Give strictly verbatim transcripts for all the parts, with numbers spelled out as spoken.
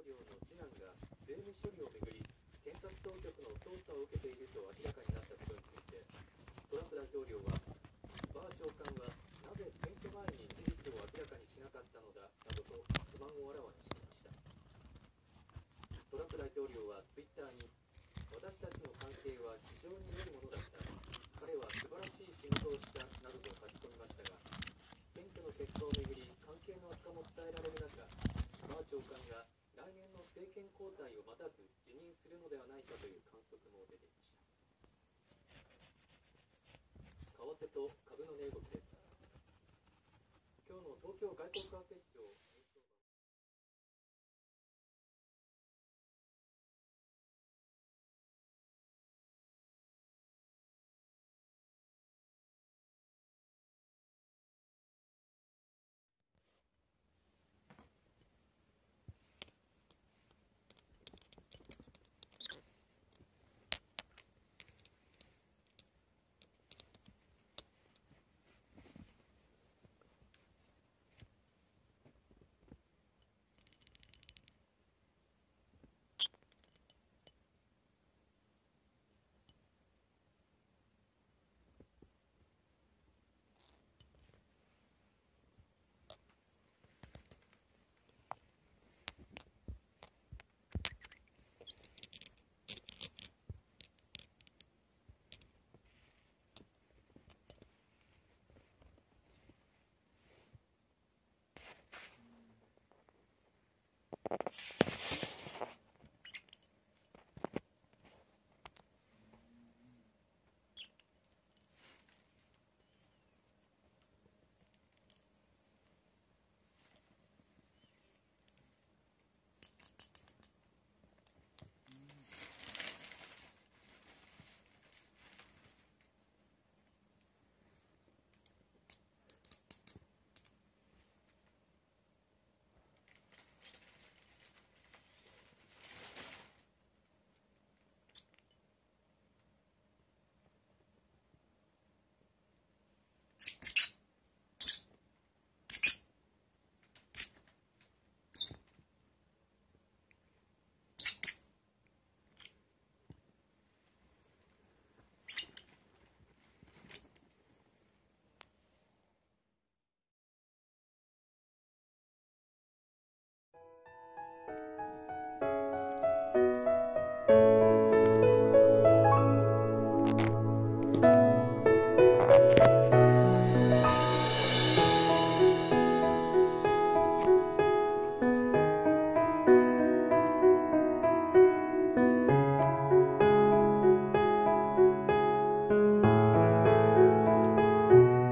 領の次男が税務処理をめぐり検察当局の捜査を受けていると明らかになったことについて、トランプ大統領はバー長官はなぜ選挙前に事実を明らかにしなかったのだなどと不満をあらわにしていました。トランプ大統領はツイッターに、私たちの関係は非常に良いものだった、彼は素晴らしい仕事をしたなどと書き込みましたが、選挙の結果をめぐり関係の悪化も伝えられる中、バー長官が来年の政権交代を待たず辞任するのではないかという観測も出ていました。為替と株の値動きです。今日の東京外国為替市場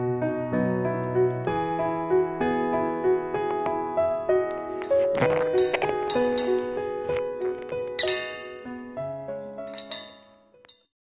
you